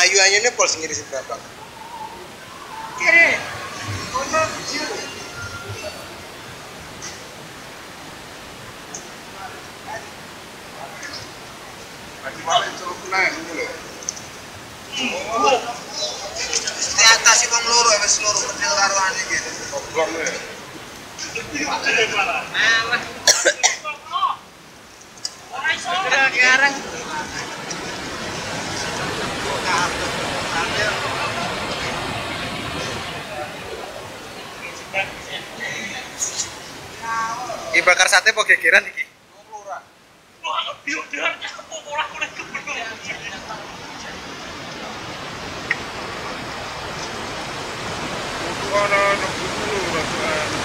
ayu-ayune pol sing ngirisi berapa? Kiri. Kono kecil. Lagi balik curug naik dulu lho. Di atas si wong loro wis loro kecil karo ane iki. Goblok lho. Ora iso. Sekarang. Iki bakar sate apa gegeran iki? Wah, biodanya kepopolan oleh gubernur. Ono nang dulu